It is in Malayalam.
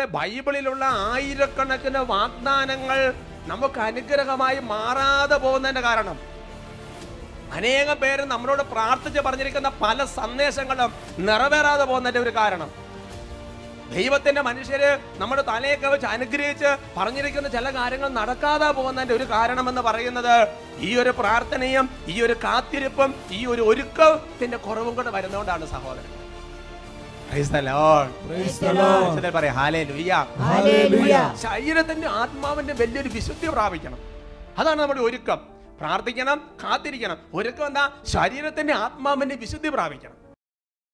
ബൈബിളിലുള്ള ആയിരക്കണക്കിന് വാഗ്ദാനങ്ങൾ നമുക്ക് അനുഗ്രഹമായി മാറാതെ പോകുന്നതിന്റെ കാരണം, അനേകം പേര് നമ്മളോട് പ്രാർത്ഥിച്ച് പറഞ്ഞിരിക്കുന്ന പല സന്ദേശങ്ങളും നിറവേറാതെ പോകുന്നതിന്റെ ഒരു കാരണം, ദൈവത്തിന്റെ മനുഷ്യര് നമ്മുടെ തലയൊക്കെ വെച്ച് അനുഗ്രഹിച്ച് പറഞ്ഞിരിക്കുന്ന ചില കാര്യങ്ങൾ നടക്കാതെ പോകുന്നതിന്റെ ഒരു കാരണം എന്ന് പറയുന്നത് ഈ ഒരു പ്രാർത്ഥനയും ഈ ഒരു കാത്തിരിപ്പും ഈ ഒരു ഒരുക്കത്തിന്റെ കുറവും കൂടെ വരുന്നതുകൊണ്ടാണ് സഹോദരൻ. ശരീരത്തിന്റെ ആത്മാവിന്റെ വലിയൊരു വിശുദ്ധി പ്രാപിക്കണം. അതാണ് നമ്മുടെ ഒരുക്കം. പ്രാർത്ഥിക്കണം, കാത്തിരിക്കണം. ഒരുക്കം എന്താ? ശരീരത്തിന്റെ ആത്മാവിന്റെ വിശുദ്ധി പ്രാപിക്കണം.